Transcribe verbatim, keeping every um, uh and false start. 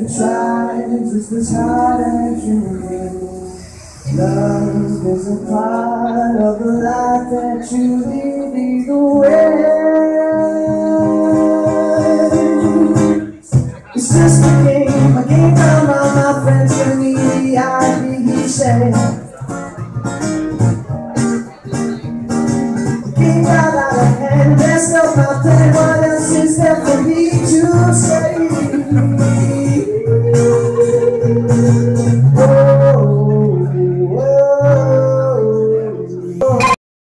to try, it's as hard as you can. Love is a part of the life that you live either way. It's just a game, a game found by my friends for me, the idea he said. Game got out of hand, messed up my plan, what else is there for